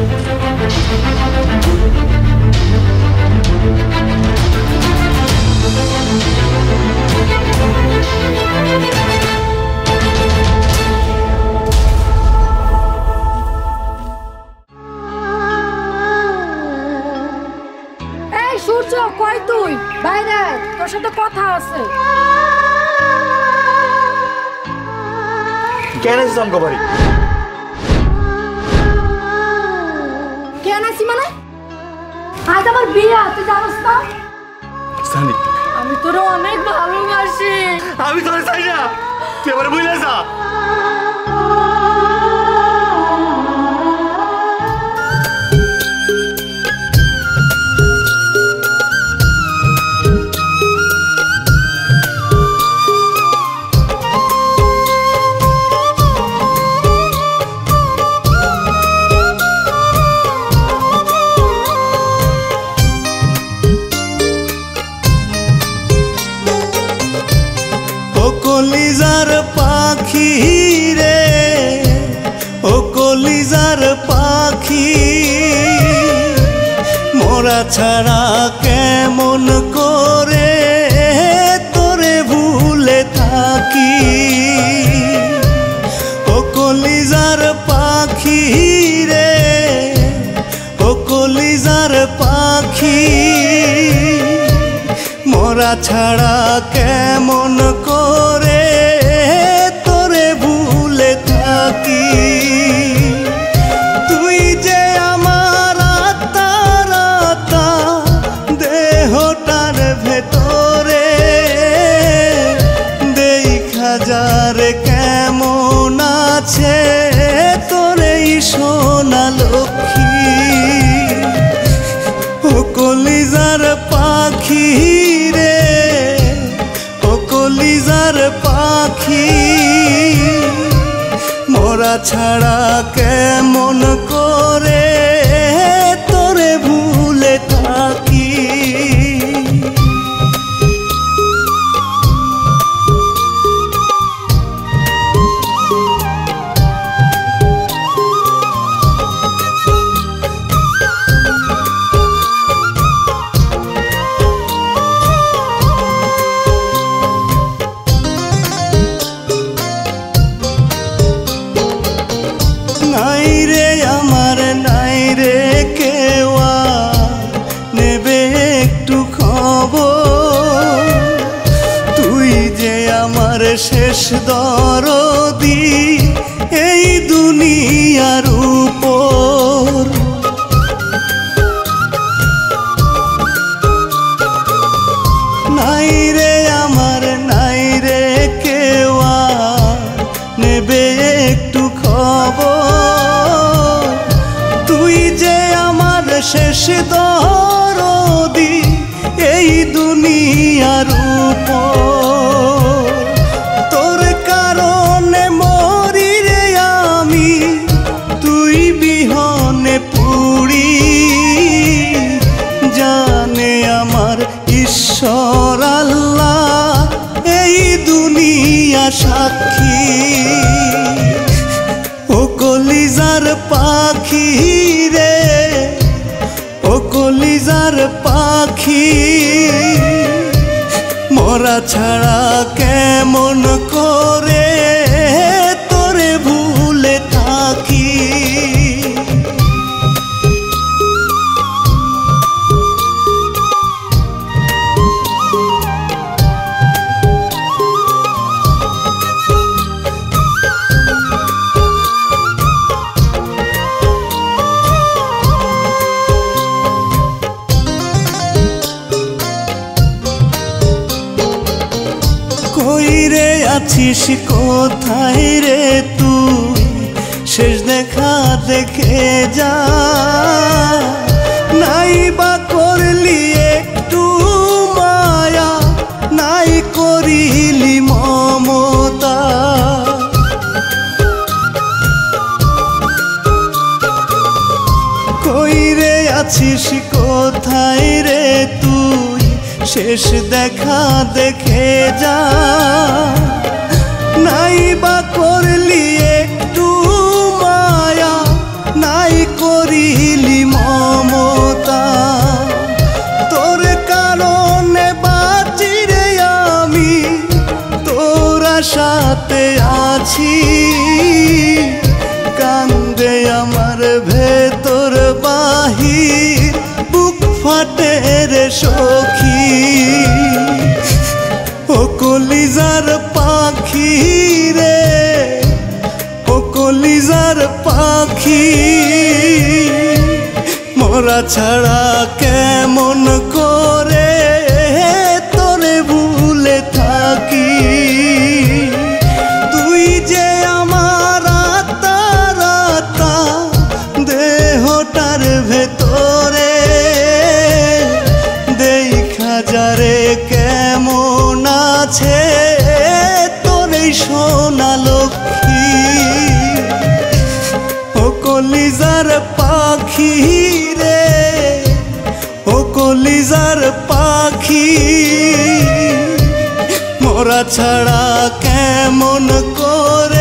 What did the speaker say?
কই তুই বাইরে তোর সাথে কথা আছে কেন আছিস আমগো বাড়ি কেন আছি মানে আজ আমার বিয়ে তুই জানিস না জানি আমি তোরে অনেক ভালোবাসি আমি তোরে চাই না তুই আমার ভুলে যা কলিজার পাখি রে ও কলিজার পাখি মোরা ছাড়া কেমন করে তোরে ভুলে থাকি ও কলিজার পাখি রে ও কলিজার পাখি মোরা ছাড়া কেমন করে তোরে ভুলে থাকি তুই যে আমার আত্মা দেহটার ভেতরে দেখা যারে কেমন আছে তোরে সোনা লক্ষ্মী ও কলিজার পাখি রে ও কলিজার পাখি মোরা ছাড়া কেমন করে তোরে ভুলে থাকি নাই রে আমার নাই রে কেওয়া নেবে একটু খবর তুই যে আমার শেষ দরদি এই দুনিয়ার উপর নাই রে আমার নাই রে কেওয়া নেবে একটু খবর তুই যে আমার শেষ দরদি এই দুনিয়ার উপর তোর কারণে মরি রে আমি তুই বিহনে পুড়ি জানে আমার ঈশ্বর আল্লাহ এই দুনিয়া সাক্ষী ও কলিজার পাখি রে ও কলিজার পাখি মোরা ছাড়া কেমন করে তোরে ভুলে থাকি কই রে আছিস কোথায় রে তুই শেষ দেখা দেখে যা নাই বা করলি একটু মায়া নাই করিলি মমতা কই রে আছিস কোথায় রে তুই শেষ দেখা দেখে যা নাই বা করলি একটু মায়া নাই করিলি মমতা তোর কারণে বাঁচি রে আমি তোর আশাতে আছি কান্দে আমার ভেতর বাহির বুক ফাটে রে সখী ও কলিজার পাখি রে ও কলিজার পাখি মোরা ছাড়া কেমন করে তোরে ভুলে থাকি তুই যে আমার আত্মার আত্মা দেহটার ভেতরে দেখা যারে কেমন আছে তোর এই সোনা লক্ষ্মী ও কলিজার পাখি রে ও কলিজার পাখি মোরা ছাড়া কেমন করে